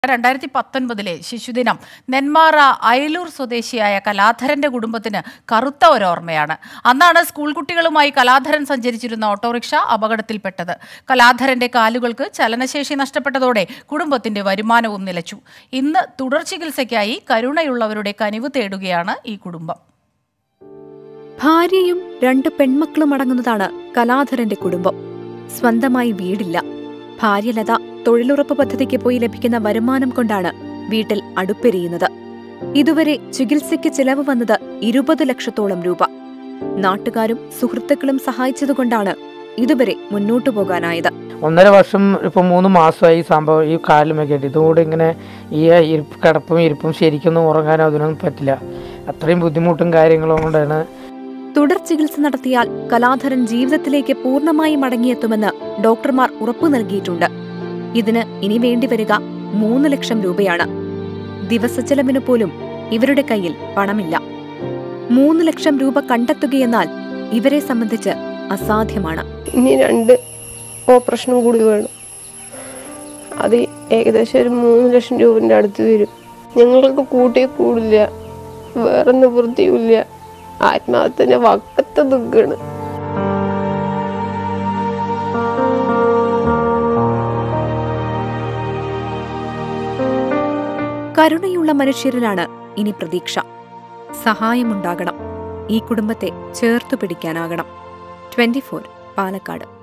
2019 ശിശുദിനം നെന്മാറ അയലൂർ സ്വദേശിയായ കലാധരന്റെ കുടുംബത്തിന് കറുത്ത ഒരോർമ്മയാണ്. അന്നാണ് സ്കൂൾ കുട്ടികളുമായി കലാധരൻ സഞ്ചരിച്ചിരുന്ന ഓട്ടോറിക്ഷ അപകടത്തിൽപ്പെട്ടത്. കലാധരന്റെ കാലുകൾക്ക് ചലനശേഷി നഷ്ടപ്പെട്ടതോടെ കുടുംബത്തിന്റെ വരുമാനവും നിലച്ചു. ഇന്ന് തുടർ ചികിത്സയ്ക്കായി കരുണയുള്ളവരുടെ കനിവ് തേടുകയാണ് ഈ കുടുംബം. ഭാര്യയും 2 പെൺമക്കളും അടങ്ങുന്നതാണ് കലാധരന്റെ കുടുംബം. സ്വന്തമായി വീടില്ല. ഭാര്യ ലത തൊഴിലുറപ്പ് പദ്ധതിക്ക് പോയി ലഭിക്കുന്ന വരുമാനം കൊണ്ടാണ് വീട്ടിൽ അടുപ്പെരിയുന്നത്. ഇതുവരെ ചികിത്സയ്ക്ക് ചിലവ് വന്നത് 20 ലക്ഷത്തോളം രൂപ. നാട്ടുകാരും സുഹൃത്തുക്കളും സഹായിച്ചതുകൊണ്ടാണ് ഇതുവരെ മുന്നോട്ടു പോകാനായത്. 1.5 വർഷം ഇപ്പം 3 മാസമായി സംഭവം ഈ കാലുമൊക്കെ ആയിട്ട്. ഇതുകൂടെ ഇങ്ങനെ ഈ കിടപ്പും ഇരിപ്പും ശരിക്കൊന്നും ഉറങ്ങാനോ അതിനൊന്നും പറ്റില്ല. അത്രയും ബുദ്ധിമുട്ടും കാര്യങ്ങളും കൊണ്ടാണ്. തുടർ ചികിത്സ നടത്തിയാൽ കലാധരൻ ജീവിതത്തിലേക്ക് പൂർണ്ണമായി മടങ്ങിയെത്തുമെന്ന് ഡോക്ടർമാർ ഉറപ്പു നൽകിയിട്ടുണ്ട്. ഇതിന് ഇനി വേണ്ടിവരിക 3 ലക്ഷം രൂപയാണ്. ദിവസച്ചെലവിന് പോലും ഇവരുടെ കയ്യിൽ പണമില്ല. 3 ലക്ഷം രൂപ കണ്ടെത്തുകയെന്നാൽ ഇവരെ സംബന്ധിച്ച് അസാധ്യമാണ്. ഇനി 2 ഓപ്പറേഷനും കൂടി വേണം. അത് ഏകദേശം ഒരു 3 ലക്ഷം രൂപന്റെ അടുത്ത് വരും. ഞങ്ങൾക്ക് കൂട്ടിയേ കൂടില്ല, വേറെ നിവൃത്തിയുമില്ല. ആത്മാഹത്യന്റെ വക്കത്ത് നിൽക്കുകയാണ്. കരുണയുള്ള മനുഷ്യരിലാണ് ഇനി പ്രതീക്ഷ. സഹായമുണ്ടാകണം. ഈ കുടുംബത്തെ ചേർത്തു പിടിക്കാനാകണം. 24 പാലക്കാട്.